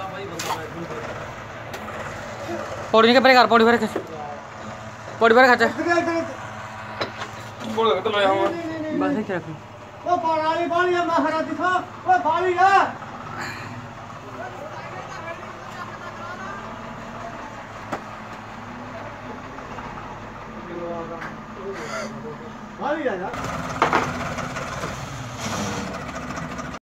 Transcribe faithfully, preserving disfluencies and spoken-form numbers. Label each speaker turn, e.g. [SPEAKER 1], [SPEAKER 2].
[SPEAKER 1] पौड़ी के परे कर पौड़ी परे खच पौड़ी परे खच बोल तो ले हम बस ही रख ओ पानी पानी महाराज दिखा ओ पानी है पानी है यार